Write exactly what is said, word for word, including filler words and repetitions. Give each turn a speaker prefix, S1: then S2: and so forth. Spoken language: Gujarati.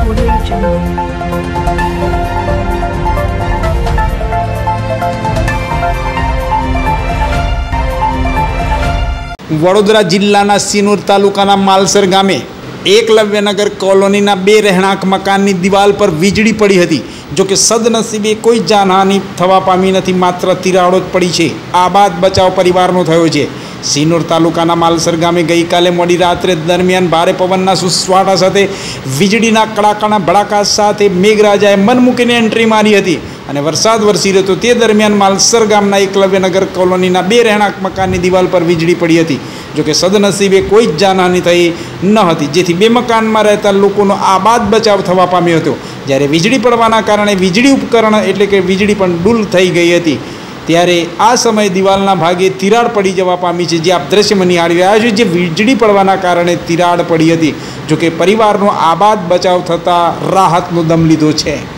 S1: Audio Jungle.
S2: વડોદરા જિલ્લાના સિનોર તાલુકાના માલસર ગામે એકલવ્યનગર કોલોનીના બે રહેણાંક મકાનની દિવાલ પર વીજળી પડી હતી। જો કે સદનસીબે કોઈ જાનહાનિ થવા પામી નથી, માત્ર તિરાડો જ પડી છે। આ બાદ બચાવ પરિવારનો થયો છે। સિનોર તાલુકાના માલસર ગામે ગઈકાલે મોડી રાત્રે દરમિયાન ભારે પવનના સુસવાટા સાથે વીજળીના કડાકાના ભડાકા સાથે મેઘરાજાએ મન મૂકીને એન્ટ્રી મારી હતી અને વરસાદ વરસી રહ્યો હતો। તે દરમિયાન માલસર ગામના એકલવ્યનગર કોલોનીના બે રહેણાંક મકાનની દિવાલ પર વીજળી પડી હતી। જો કે સદનસીબે કોઈ જ જાનહાનિ થઈ ન હતી, જેથી બે મકાનમાં રહેતા લોકોનો આ બાદ બચાવ થવા પામ્યો હતો। જ્યારે વીજળી પડવાના કારણે વીજળી ઉપકરણ એટલે કે વીજળી પણ ડૂલ થઈ ગઈ હતી। ત્યારે આ સમયે દિવાલના ભાગે તિરાડ પડી જવા પામી છે, જે આપ દ્રશ્યમાં નિહાળી રહ્યા છો, જે વીજળી પડવાના કારણે તિરાડ પડી હતી। જો કે પરિવારનો આ બાદ બચાવ થતાં રાહતનો દમ લીધો છે।